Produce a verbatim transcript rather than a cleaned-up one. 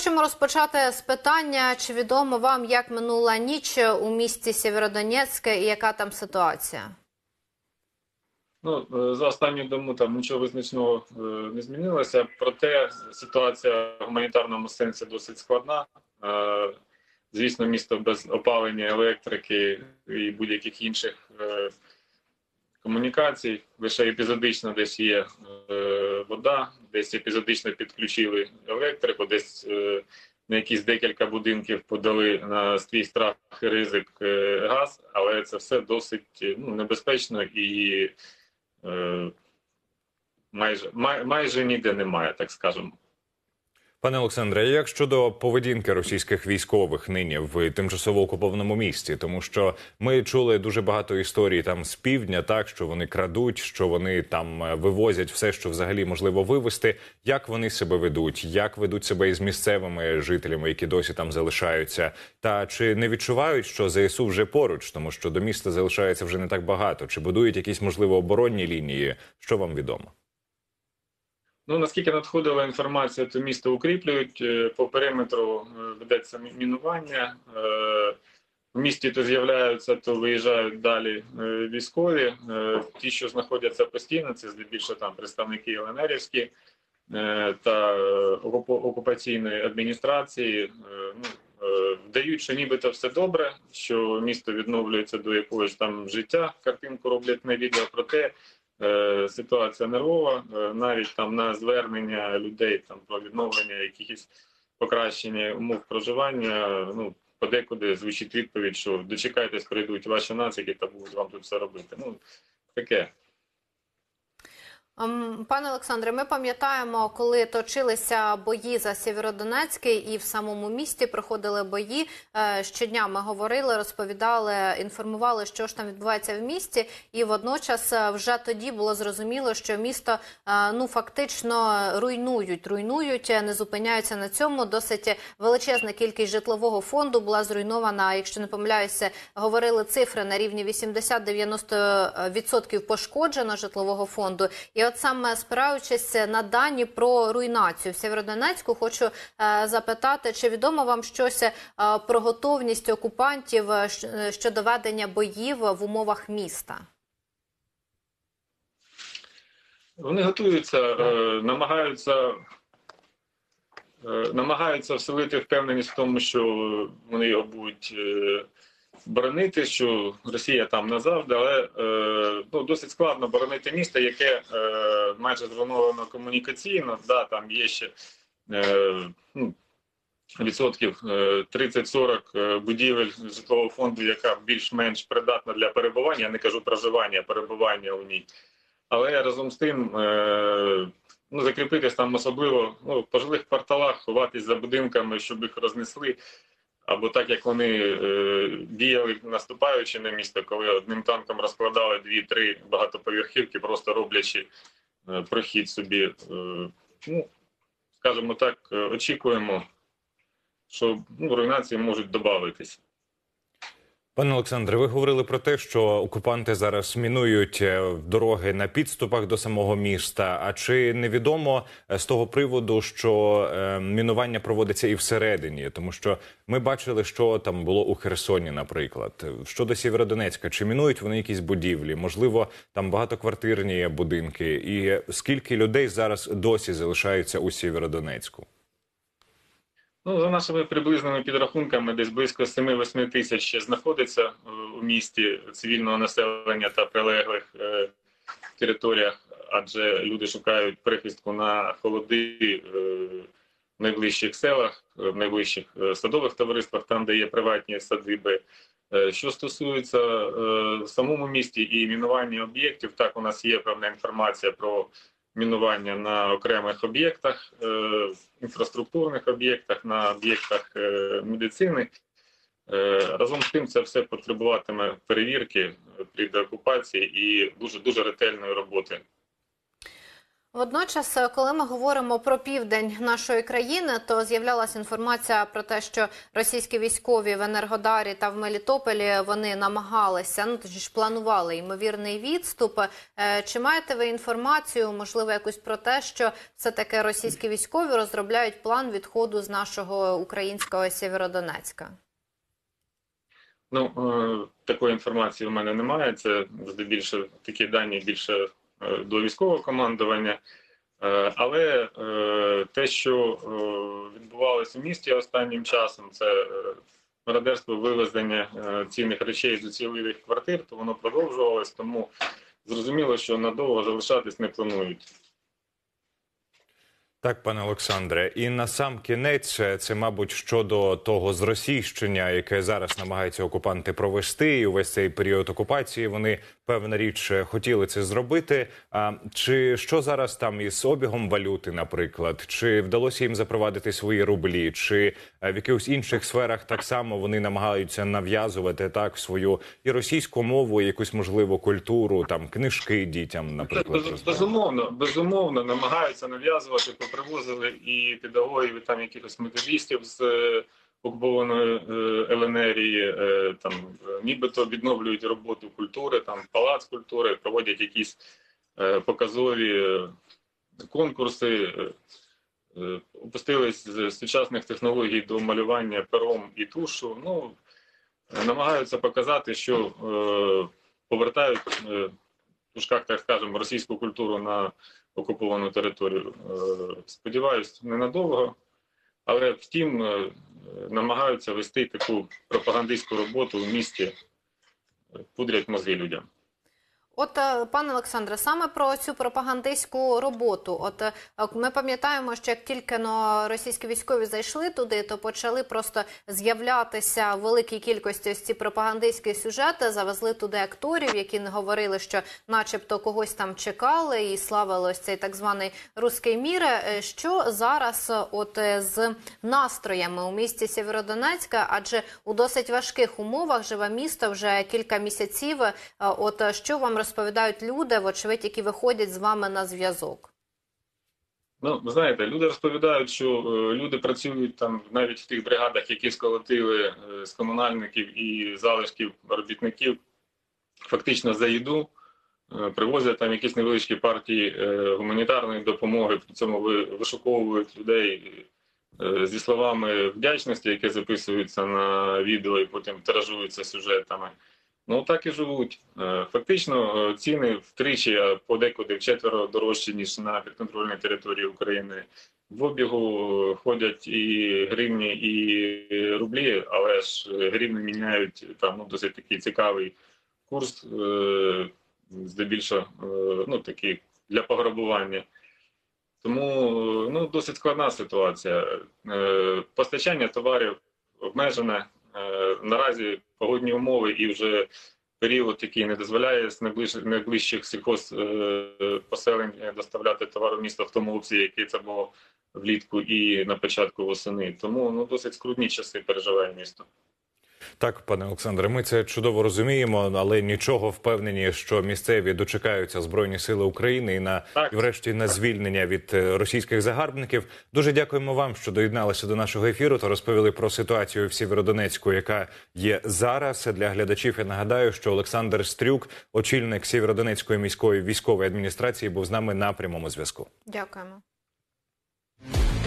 хочемо розпочати з питання, чи відомо вам, як минула ніч у місті Сєвєродонецьке і яка там ситуація? Ну, за останню добу там нічого визначного е, не змінилося, проте ситуація в гуманітарному сенсі досить складна. Е, звісно, місто без опалення, електрики і будь-яких інших е, комунікацій. Лише епізодично десь є е, вода, десь епізодично підключили електрику, десь е, на якісь декілька будинків подали на свій страх і ризик е, газ, але це все досить ну, небезпечно і е, майже, май, майже ніде немає, так скажемо. Пане Олександре, як щодо поведінки російських військових нині в тимчасово окупованому місті? Тому що ми чули дуже багато історій там з півдня, так, що вони крадуть, що вони там вивозять все, що взагалі можливо вивезти. Як вони себе ведуть? Як ведуть себе із місцевими жителями, які досі там залишаються? Та чи не відчувають, що ЗСУ вже поруч, тому що до міста залишається вже не так багато? Чи будують якісь, можливо, оборонні лінії? Що вам відомо? Ну, наскільки надходила інформація, то місто укріплюють, по периметру ведеться мінування, в місті то з'являються, то виїжджають далі військові, ті, що знаходяться постійно, це здебільшого там представники ЛНРівські та окупаційної адміністрації, ну, вдають, що нібито все добре, що місто відновлюється до якогось там життя, картинку роблять на відео, проте ситуація нервова, навіть там на звернення людей там про відновлення якихось покращення умов проживання, ну, подекуди звучить відповідь, що дочекайтесь, прийдуть ваші нацики та будуть вам тут все робити. Ну, таке. Пане Олександре, ми пам'ятаємо, коли точилися бої за Сєвєродонецький і в самому місті проходили бої. Щодня ми говорили, розповідали, інформували, що ж там відбувається в місті. І водночас вже тоді було зрозуміло, що місто ну, фактично руйнують. Руйнують, не зупиняються на цьому. Досить величезна кількість житлового фонду була зруйнована. Якщо не помиляюся, говорили цифри на рівні вісімдесят-дев'яносто відсотків пошкоджено житлового фонду. І от саме спираючись на дані про руйнацію в Сєвєродонецьку, хочу е, запитати, чи відомо вам щось е, про готовність окупантів е, щодо ведення боїв в умовах міста? Вони готуються, е, намагаються, е, намагаються вселити впевненість в тому, що вони його будуть е, боронити, що Росія там назавжди, але е, ну, досить складно боронити місто, яке е, майже зруйновано комунікаційно. Да, там є ще е, ну, відсотків тридцять-сорок будівель житлового фонду, яка більш-менш придатна для перебування. Я не кажу проживання, а перебування у ній. Але разом з тим е, ну, закріпитись там особливо ну, в пожилих кварталах, ховатись за будинками, щоб їх рознесли. Або так, як вони е, діяли, наступаючи на місто, коли одним танком розкладали дві-три багатоповерхівки, просто роблячи е, прохід собі. Е, ну, скажімо так, очікуємо, що ну, руйнації можуть додатись. Пане Олександре, ви говорили про те, що окупанти зараз мінують дороги на підступах до самого міста. А чи невідомо з того приводу, що мінування проводиться і всередині? Тому що ми бачили, що там було у Херсоні, наприклад. Щодо Сєвєродонецька, чи мінують вони якісь будівлі? Можливо, там багатоквартирні будинки? І скільки людей зараз досі залишаються у Сєвєродонецьку? Ну, за нашими приблизними підрахунками, десь близько семи-восьми тисяч ще знаходиться у місті цивільного населення та прилеглих е, територіях, адже люди шукають прихистку на холоди е, в найближчих селах, в найближчих е, садових товариствах, там, де є приватні садиби. Е, що стосується е, в самому місті і мінування об'єктів, так, у нас є певна інформація про мінування на окремих об'єктах, е, інфраструктурних об'єктах, на об'єктах е, медицини. Е, разом з тим це все потребуватиме перевірки при деокупації і дуже-дуже ретельної роботи. Водночас, коли ми говоримо про південь нашої країни, то з'являлася інформація про те, що російські військові в Енергодарі та в Мелітополі вони намагалися, ну точніше планували ймовірний відступ. Е, Чи маєте ви інформацію, можливо, якусь про те, що все-таки російські військові розробляють план відходу з нашого українського Сєвєродонецька? Ну, е, такої інформації в мене немає. Це здебільшого такі дані більше е, до військового командування. Е, але е, те, що е, відбувалося в місті останнім часом, це е, мародерство, вивезення е, цінних речей з уцілілих квартир, то воно продовжувалось, тому зрозуміло, що надовго залишатись не планують. Так, пане Олександре, і на сам кінець, це, мабуть, щодо того зросійщення, яке зараз намагаються окупанти провести, і увесь цей період окупації вони, певна річ, хотіли це зробити. А чи що зараз там із обігом валюти, наприклад? Чи вдалося їм запровадити свої рублі? Чи в якихось інших сферах так само вони намагаються нав'язувати так свою і російську мову, і якусь, можливо, культуру, там, книжки дітям, наприклад? Без, безумовно, безумовно, намагаються нав'язувати. Привозили і педагогів, і там якихось методистів з е, окупованої е, ЛНРії, е, там нібито відновлюють роботу культури, там палац культури, проводять якісь е, показові е, конкурси, е, е, опустились з сучасних технологій до малювання пером і тушу. Ну, е, намагаються показати, що е, повертають е, в дужках, так скажемо, російську культуру на окуповану територію. Сподіваюсь, ненадовго, але втім намагаються вести таку пропагандистську роботу в місті, пудрять мозги людям. От, пане Олександре, саме про цю пропагандистську роботу. От ми пам'ятаємо, що як тільки но російські військові зайшли туди, то почали просто з'являтися в великій кількості ось ці пропагандистські сюжети, завезли туди акторів, які не говорили, що начебто когось там чекали і славили ось цей так званий «Руський мір». Що зараз от з настроями у місті Сєвєродонецька, адже у досить важких умовах живе місто вже кілька місяців. От що вам розповідають люди, вочевидь, які виходять з вами на зв'язок? Ну, знаєте, люди розповідають, що е, люди працюють там навіть в тих бригадах, які сколотили е, з комунальників і залишків робітників, фактично за їду, е, привозять там якісь невеличкі партії е, гуманітарної допомоги, при цьому ви, вишуковують людей е, зі словами вдячності, які записуються на відео і потім тиражуються сюжетами. Ну, так і живуть. Фактично, ціни втричі, а подекуди вчетверо дорожчі, ніж на підконтрольній території України. В обігу ходять і гривні, і рублі, але ж гривні міняють там ну, досить такий цікавий курс, здебільшого, ну, такий для пограбування. Тому ну, досить складна ситуація. Постачання товарів обмежене. Наразі погодні умови і вже період, який не дозволяє з найближчих, найближчих сільхозпоселень доставляти товар в місто в тому обсязі, який це було влітку і на початку восени. Тому ну, досить скрутні часи переживає місто. Так, пане Олександре, ми це чудово розуміємо, але нічого, впевнені, що місцеві дочекаються Збройні Сили України і, на, і врешті на звільнення від російських загарбників. Дуже дякуємо вам, що доєдналися до нашого ефіру та розповіли про ситуацію в Сєвєродонецьку, яка є зараз. Для глядачів я нагадаю, що Олександр Стрюк, очільник Сєвєродонецької міської військової адміністрації, був з нами на прямому зв'язку. Дякуємо.